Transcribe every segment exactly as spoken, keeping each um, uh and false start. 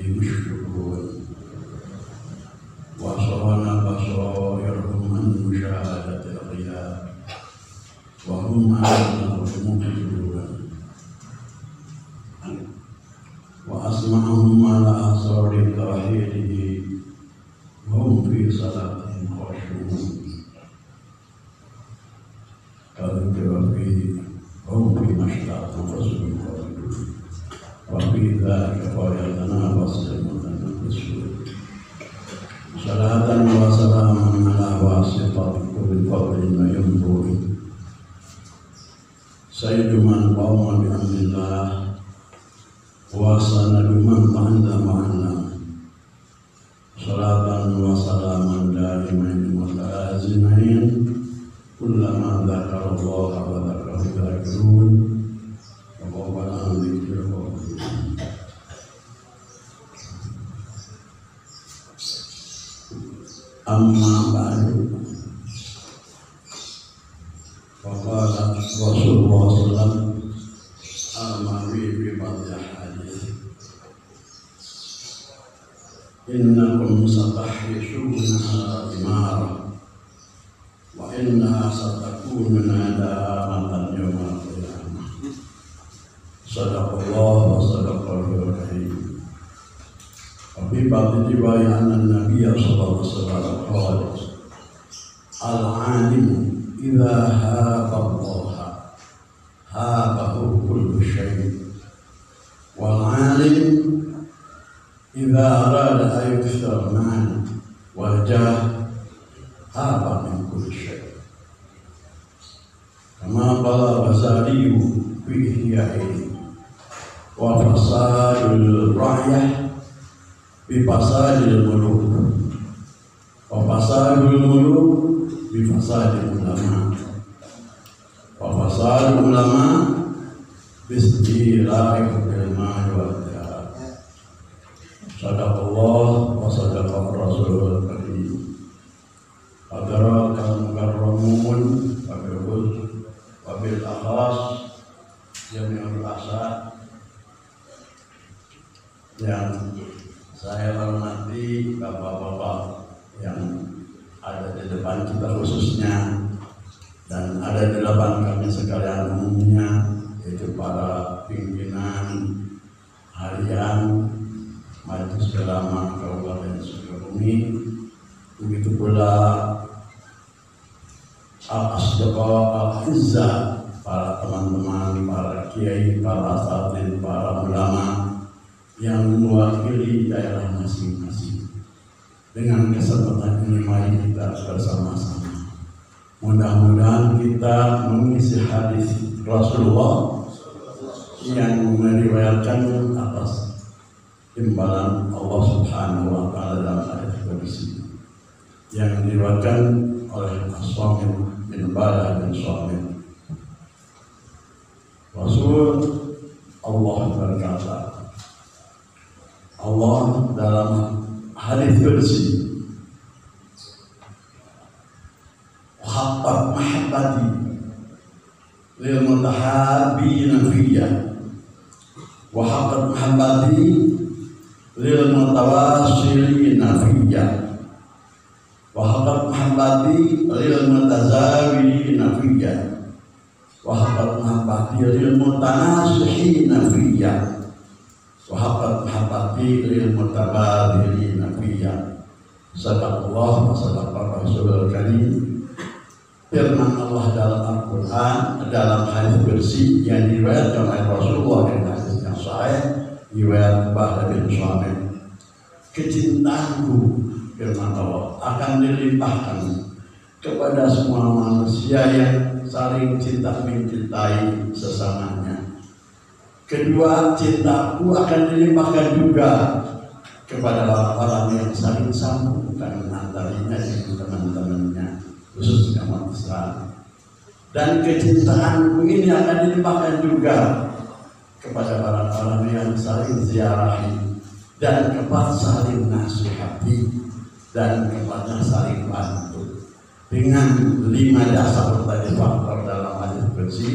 مشركون وأصرنا بصائرهم عن مشاهدة الغياب وهم عنه مبصرون وأسمعهم على آثار توحيده وهم في صلاتهم خاشعون كذب فيه هم فيما اشتاق أنفسهم خالدون وفي ذلك فليتنافس المتنافسون صلاة وسلاما على واسطة كل فضل وينبوع سيد من قام بأمر الله وسند من تعلم وعلم صلاة وسلاما دائمين متلازمين كلما ذكر الله وذكره الذاكرون وهو عن ذكر الغافلون. أما بعد فقال رسول الله صلى الله عليه وسلم المروي ببعض الحديث إنكم ستحرصون على إمارة وإنها ستكون ندامة يوم القيامة. صدق الله وصدق الكريم. وفي بعض الروايات أن النبي صلى الله عليه وسلم قال العالم إذا هاب الله هابه كل شيء والعالم إذا أراد أن يكثر المال والجاه هاب من كل شيء كما قال الغزالي في إحيائه وفساد الرعية بفساد الملوك وفساد الملوك بفساد العلماء وفساد العلماء باستيلاء المال والجاه. صدق الله وصدق الرسول الكريم. Adraka mukarramun wabil wabil akhas jami'ul asad yang saya hormati bapak-bapak yang ada di depan kita khususnya dan ada di depan kami sekalian umumnya, yaitu para pimpinan harian Majelis Ulama Kabupaten Sukabumi, begitu pula al-asdaqa al-izza, para teman-teman, para kiai, para asatidz, para ulama yang mewakili daerah masing-masing. Dengan kesempatan ini mari kita bersama-sama mudah-mudahan kita mengisi hadis Rasulullah yang meriwayatkan atas imbalan Allah Subhanahu wa taala dalam hadis qudsi yang diriwayatkan oleh As-Shamit bin Badah bin Shamit. Rasul Allah berkata, Allah dalam hadis qudsi, "Haqqat mahabbati lil mutahabbina fiyya wa haqqat mahabbati lil mutawassilina fiyya wa haqqat mahabbati lil mutazawirina fiyya wa haqqat mahabbati lil mutanasihina fiyya wa haqqat mahabbati lil mutabadhilina fiyya." Sadaqallah wa sadaqa Rasulul Karim. Firman Allah dalam Al-Quran dalam hadis qudsi yang diriwayatkan oleh Rasulullah dan hadis yang sahih riwayat Badah bin Shamit, kecintaanku, firman Allah, akan dilimpahkan kepada semua manusia yang saling cinta mencintai sesamanya. Kedua, cintaku akan dilimpahkan juga kepada orang-orang yang saling sambungkan antaranya dengan teman-temannya, khususnya umat Islam. Dan kecintaanku ini akan dilimpahkan juga kepada orang-orang yang saling ziarahi dan kepada saling nasihati dan kepada saling bantu. Dengan lima dasar tadi faktor dalam hadis qudsi,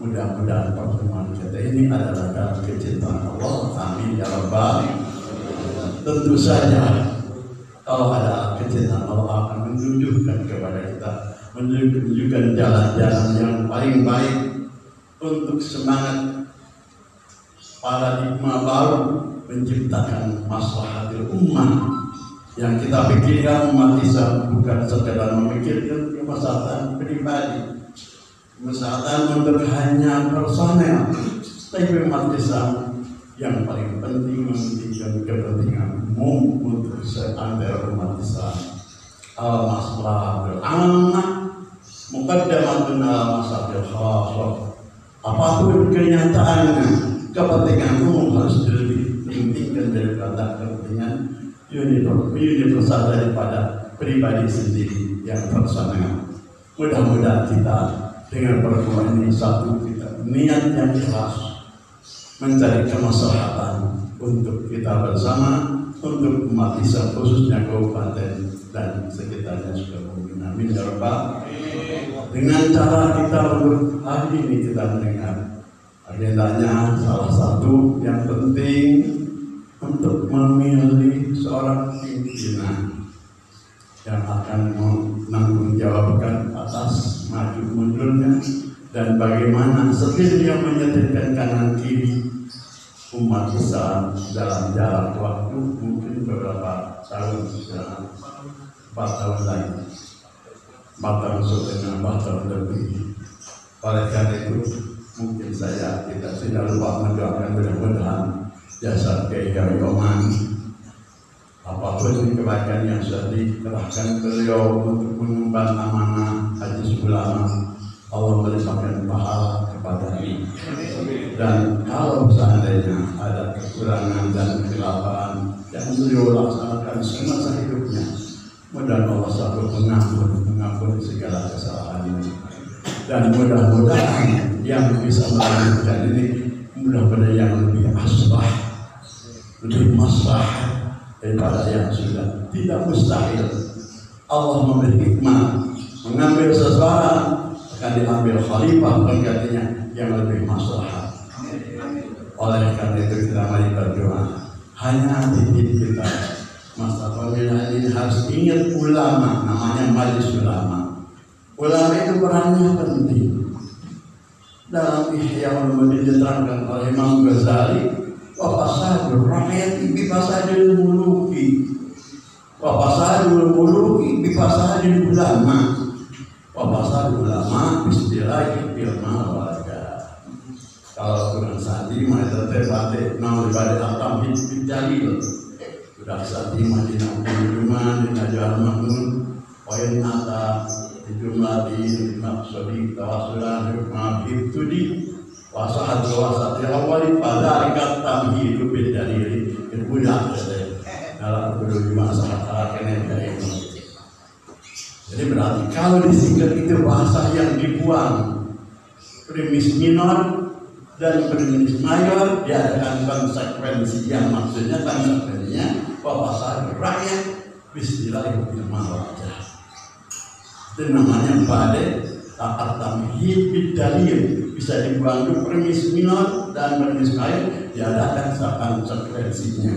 mudah-mudahan pertemuan kita ini adalah dalam kecintaan Allah. Amin ya rabbal alamin. tentu saja kalau ada kecintaan Allah akan menunjukkan kepada kita, menunjukkan jalan-jalan yang paling baik untuk semangat paradigma baru menciptakan maslahatul ummah. Yang kita pikirkan umat Islam bukan sekedar memikirkan kemaslahatan pribadi, kemaslahatan untuk hanya personel, tapi umat Islam yang paling penting mementingkan kepentingan umum untuk seantero umat Islam. Al-maslahah al-ammah muqaddamatun al-maslahah al-khassah. Apapun kenyataannya, kepentingan umum harus lebih pentingkan daripada kepentingan universal daripada pribadi sendiri yang personal. Mudah-mudahan kita dengan pertemuan ini satu, kita niat yang ikhlas mencari kemaslahatan untuk kita bersama, untuk umat Islam khususnya kabupaten dan sekitarnya juga mungkin. Amin ya rabbal. Dengan cara kita untuk hari ini kita mendengar agendanya salah satu yang penting untuk memilih seorang pimpinan yang akan menanggung jawabkan atas maju mundurnya dan bagaimana sebenarnya menyetirkan kanan kiri umat Islam dalam jarak waktu mungkin beberapa tahun dalam empat tahun lagi, empat tahun setengah, empat tahun lebih. Oleh karena itu mungkin saya kita tidak lupa mendoakan mudah-mudahan jasa kehidupan apapun kebaikan yang sudah dikerahkan beliau untuk mengemban amanah Haji Sulama, Allah melimpahkan pahala kepada ini. Dan kalau seandainya ada kekurangan dan kegelapan yang beliau laksanakan semasa hidupnya, mudah Allah selalu mengampun, mengampuni segala kesalahan ini. Dan mudah-mudahan yang bisa melanjutkan ini mudah-mudahan yang lebih asbah, lebih maslahat daripada yang sudah. Tidak mustahil Allah memberi hikmah, mengambil seseorang akan diambil khalifah penggantinya yang lebih maslahat. Oleh karena itu kita mari berdoa. Hanya titip kita masa pemilihan ini harus ingat ulama, namanya majelis ulama. Ulama itu perannya penting. Dalam Ihya Ulumuddin diterangkan oleh Imam Ghazali, wa fasadul rakyati bi fasadil muluki, wa fasadul muluki bi fasadil ulama, wa fasadul ulama bistilahil ilma warga. Kalau kurang sandi mah tetep namun ibadah atam hidupin jalil sudah sandi mah dina kuduman dina jalan maknun poin nata jumlah di maksudi tawasulan hikmah ibtudi wasahat wasat awali pada ikat tamhidu bil dalil kemudian dalam kudu masalah kene itu. Jadi berarti kalau disingkat itu bahasa yang dibuang premis minor dan premis mayor, diadakan konsekuensi yang maksudnya konsekuensinya bahasa rakyat bismillah bil mawajah. Itu namanya pada taat tamhid bidalil, bisa dibuang ke premis minor dan premis mayor, diadakan konsekuensinya.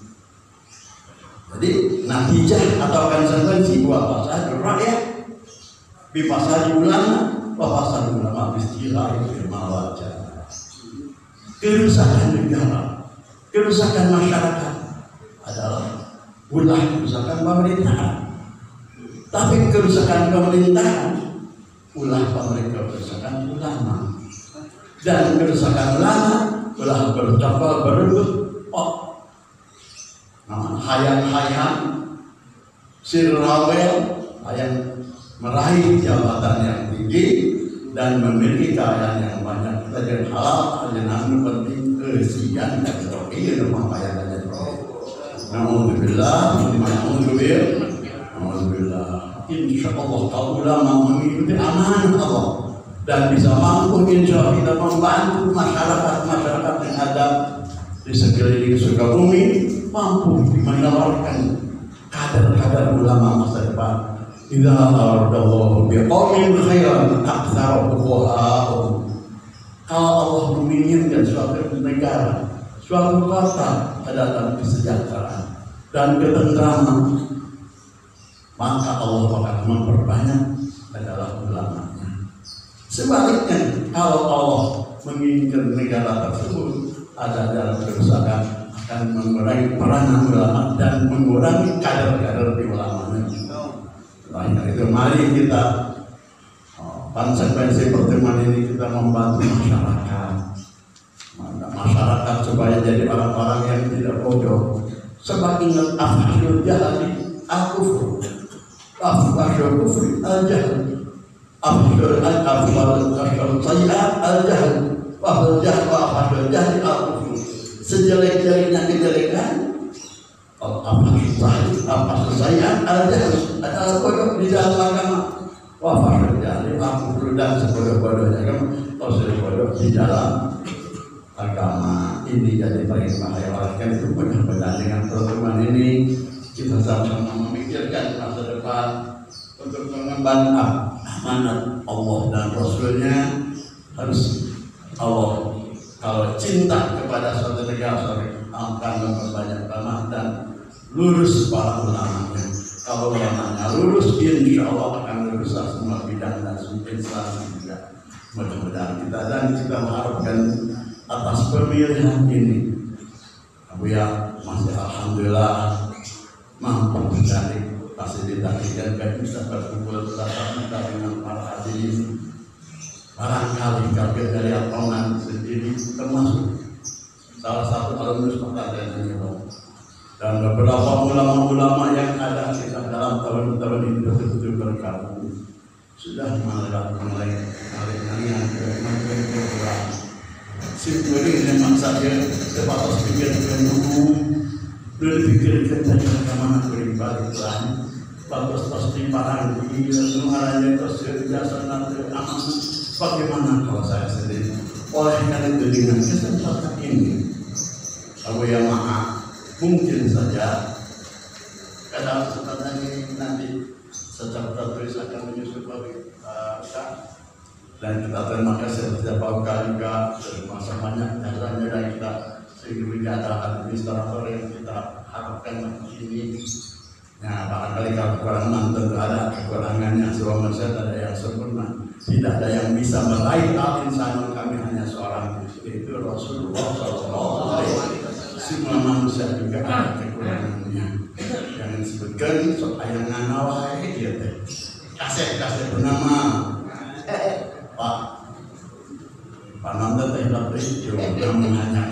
Jadi natijah atau konsekuensi buat bahasa rakyat bi pasal ulama wa pasal ulama bismillah bil mawajah. Kerusakan negara, kerusakan masyarakat adalah ulah kerusakan pemerintahan. Tapi kerusakan pemerintahan, ulah pemerintah kerusakan ulama. Dan kerusakan ulama, ulah bercokol berebut, oh, nah, hayang-hayang, sirrawel, hayang meraih jabatan yang tinggi dan memiliki kekayaan yang banyak. Kita jadi halal, hanya penting kesian dan rohi rumah kaya dan rohi. Alhamdulillah, alhamdulillah, alhamdulillah. Insya Allah kalau ulama mengikuti amanah Allah dan bisa mampu insya Allah kita membantu masyarakat masyarakat yang ada di sekeliling Sukabumi, mampu menawarkan kader-kader ulama masa depan. Idza aradallahu biqaumin khairan aktsara fuqaha'uhum. Kalau Allah menginginkan suatu negara, suatu kota dalam kesejahteraan, dan ketentraman, maka Allah akan memperbanyak adalah ulamanya. Sebaliknya, kalau Allah menginginkan negara tersebut ada dalam kerusakan, akan mengurangi peranan ulama dan mengurangi kader-kader di ulamanya. Nah, itu mari kita oh, konsekuensi pertemuan ini kita membantu masyarakat, masyarakat supaya jadi orang-orang yang tidak bodoh. Sebab ingat afhashul jahali al-kufur, afhashul kufri al-jahal, afhashul al-afwal al-sayyat al-jahal, wahul jahal wa afhashul jahali al-kufur. Sejelek-jeleknya kejelekan, afhashul sayyat al-jahal adalah bodoh di dalam agama, wahul jahali al-kufur, dan sebodoh-bodohnya agama atau sebodoh di dalam agama. Ini jadi paling bahaya. Oleh karena itu mudah-mudahan dengan pertemuan ini kita sama-sama memikirkan masa depan untuk mengemban amanat Allah dan Rasulnya. Harus Allah kalau cinta kepada suatu negara akan memperbanyak tanah dan lurus para ulamanya. Kalau ulamanya lurus, insya Allah akan lurus semua bidang dan instansi juga. Mudah-mudahan kita dan kita mengharapkan atas pemilihan ini, Abu ya masih alhamdulillah mampu mencari fasilitas dan bisa berkumpul bersama dengan para hadirin. Barangkali kami dari Atongan sendiri termasuk salah satu alumnus pertanian ini, dan beberapa ulama-ulama yang ada kita dalam tahun-tahun ini betul-betul bergabung sudah melakukan mulai kalian yang simpulnya memang saja sebatas pikir-pikir umum, berpikir tentang bagaimana beribadah Tuhan, bagus pasti parang di luarannya terus biasa nanti aman. Bagaimana kalau saya sendiri? Oleh karena itu dengan kesempatan ini, Abu yang maha mungkin saja kadang kesempatan ini nanti secara tertulis akan menyusul bagi kita. Dan kita terima kasih setiap kali juga termasuk banyak jasanya dan kita sehingga ada administrator yang kita harapkan ini. Nah, barangkali kalau kekurangan tentu ada kekurangannya, semua manusia ada yang sempurna, tidak ada yang bisa meraih al-insan. Kami hanya seorang, itu Rasulullah shallallahu alaihi wasallam. Semua manusia juga ada kekurangannya. Jangan disebutkan supaya nganawai gitu. Kasih-kasih bernama Pak Pak Nanda teh tapi yang hanya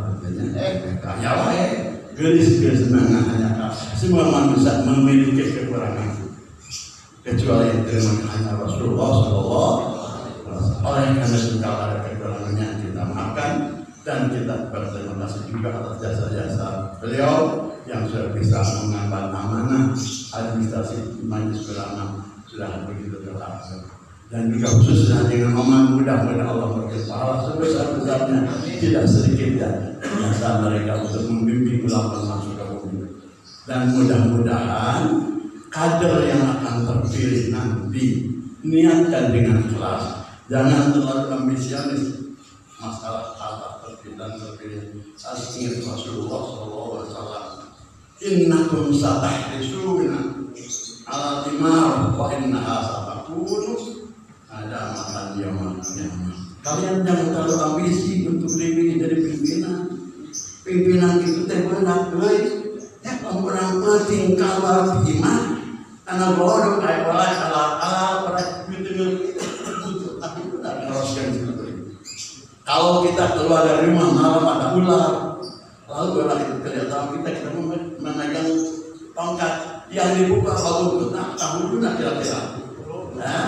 kaya wae gelis-gelis menang hanya kaya. Semua manusia memiliki kekurangan kecuali yang terima hanya Rasulullah Sallallahu Alaihi Wasallam. Oleh karena itu kalau ada kekurangannya kita maafkan dan kita berterima kasih juga atas jasa-jasa beliau yang sudah bisa mengemban amanah administrasi majelis ulama sudah begitu terlaksana. Dan juga khususnya dengan omongan mudah-mudahan Allah memberi pahala sebesar-besarnya, tidak sedikit ya jasa mereka untuk membimbing ulama masuk ke bumi. Dan mudah-mudahan kader yang akan terpilih nanti niatkan dengan ikhlas, jangan terlalu ambisionis masalah kata terpilih dan terpilih. Asing Rasulullah Sallallahu Alaihi Wasallam, innakum satahrisuna ala timar wa innaha satakunu ada makan dia makan. Kalian jangan terlalu ambisi untuk diri jadi pimpinan. Pimpinan itu teh benar euy. Eh orang penting kabar iman. Karena bodoh kayak balai ala-ala pada gitu-gitu. Tapi itu tak teruskan seperti itu. Kalau kita keluar dari rumah malam ada ular, lalu orang itu kelihatan kita kita memegang tongkat yang dibuka baru nah tahu dulu kira-kira. Nah,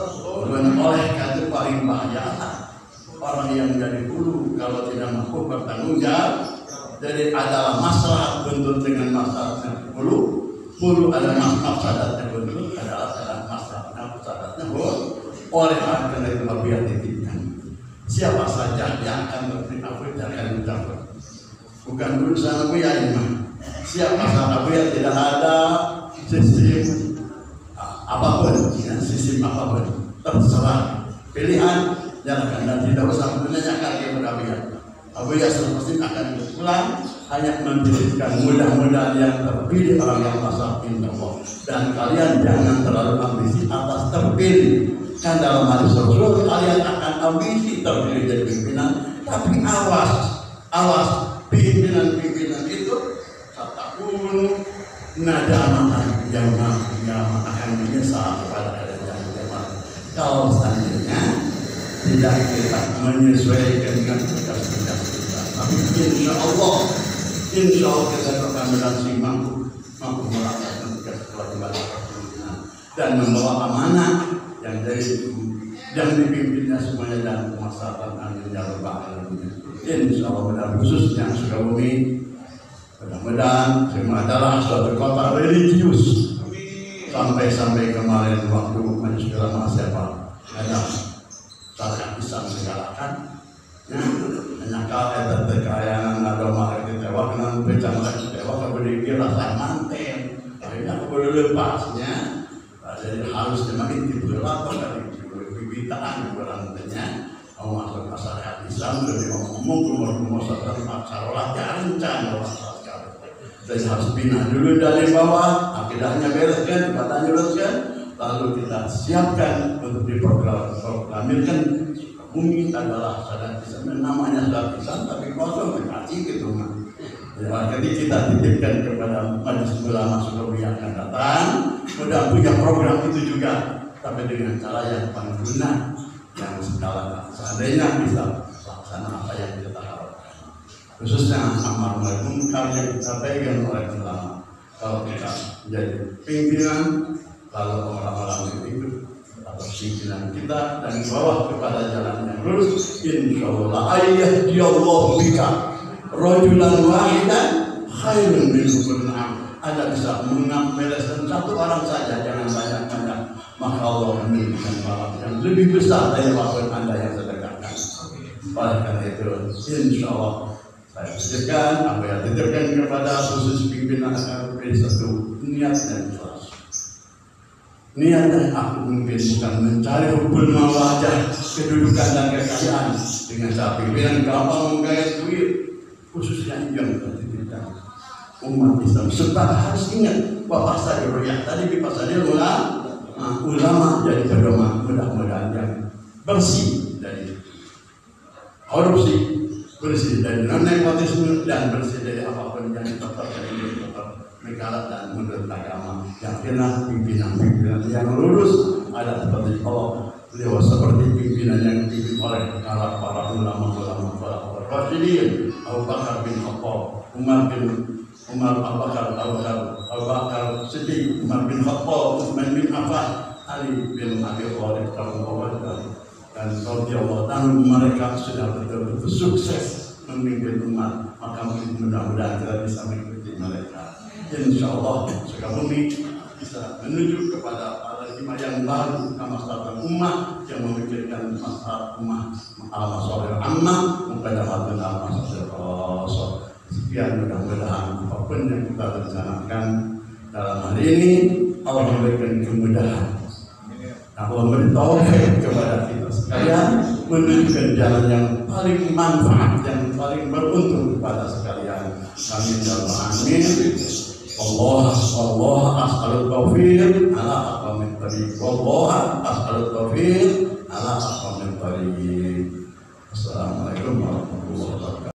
oleh karena paling bahaya orang yang jadi hulu kalau tidak mampu bertanggung jawab. Jadi adalah masalah bentuk dengan masalahnya hulu, hulu adalah masalahnya bentuk adalah masalahnya masalahnya hulu. Oleh karena itu biar dititipkan. Siapa saja yang akan berpikir jangan mencampur. Bukan urusan aku ya ini. Siapa saja biar tidak ada sistem apapun, ya, sistem apapun terserah pilihan jangan dan tidak usah menanyakan yang berlebihan. Abu ya pasti akan pulang hanya memilihkan mudah-mudahan yang terpilih orang yang masak insya Allah. Dan kalian jangan terlalu ambisi atas terpilih. Kan dalam hadis Rasul kalian akan ambisi terpilih jadi pimpinan, tapi awas, awas pimpinan-pimpinan itu satakun nadamatan yang yang akan menyesal pada hari kiamat. Kalau seandainya tidak kita menyesuaikan dengan tugas-tugas kita, tapi insya Allah, insya Allah kita akan berhasil mampu mampu melaksanakan tugas kewajiban dan membawa amanah yang dari yang dipimpinnya semuanya dan kemaslahatan amin ya rabbal alamin. Insya Allah, dan khususnya Sukabumi, mudah-mudahan semua adalah suatu kota religius. Sampai-sampai kemarin waktu majelis ulama siapa ada syariat Islam segalakan, ya, hanya kalau ada kekayaan ada malah kecewa dengan bencana kecewa kemudian kira manten, akhirnya kemudian lepasnya, jadi harus semakin diberlakukan dari kebitaan berantainya. Mau masuk ke syariat Islam lebih ngomong umur-umur setelah masalah jangan orang. Jadi harus bina dulu dari bawah, akidahnya bereskan, ibadahnya bereskan, lalu kita siapkan untuk diproklamirkan bumi adalah syariat Islam. Namanya syariat Islam tapi kosong dikasih gitu mah. Ya, jadi kita titipkan kepada majelis ulama Sukabumi yang akan datang, sudah punya program itu juga, tapi dengan cara yang paling guna, yang skala seandainya bisa laksana apa yang kita harapkan. Khususnya amar ma'ruf munkar yang kita pegang oleh ulama. Kalau kita menjadi pimpinan, kalau orang-orang itu atau pimpinan kita dan bawah kepada jalan yang lurus, insyaallah ayyahdiyallahu bika rajulan wahidan khairun min humrin na'am. Ada bisa mengambilkan satu orang saja, jangan banyak-banyak, maka Allah memberikan pahala yang lebih besar dari apapun Anda yang sedekahkan. Oleh karena itu, insya Allah saya titipkan apa yang titipkan kepada khusus pimpinan akan beri satu niat dan ikhlas. Niat yang aku mungkin bukan mencari hubbul mawajah, kedudukan dan kekayaan dengan cara pimpinan gampang menggait duit, khususnya yang tertitipkan umat Islam. Sebab harus ingat bahwa pasal ru'yah tadi di pasal ulama, nah, ulama jadi pedoman, mudah-mudahan yang bersih dari korupsi, bersih dari non-nepotisme, dan bersih dari apapun yang tetap dari tetap negara dan menurut agama. Yang kena pimpinan-pimpinan yang lurus ada seperti Allah, beliau seperti pimpinan yang dipimpin oleh para para ulama-ulama, para Rasyidin, Abu Bakar bin Khattab, Umar bin Umar Abu Bakar, Abu Bakar, Abu Bakar Siddiq, Umar bin Khattab, Utsman bin Affan, Ali bin Abi Thalib, dan radhiyallahu anhum. Mereka sudah betul-betul sukses memimpin umat, maka mudah-mudahan kita bisa mengikuti mereka. Insya Allah Sukabumi bisa menuju kepada paradigma yang baru, kemaslahatan umat yang memikirkan masalah umat, al-masalih ammah, muqaddamatul al-masalih khasah. Sekian, mudah-mudahan apapun yang kita rencanakan dalam hari ini Allah memberikan kemudahan. Allah memberi taufik kepada kita sekalian menunjukkan jalan yang paling manfaat, yang paling beruntung kepada sekalian. Amin ya rabbal alamin. Allah Allah as'alul taufiq ala aqwamit thariq. Allah as'alul taufiq ala aqwamit thariq. Assalamualaikum warahmatullahi wabarakatuh.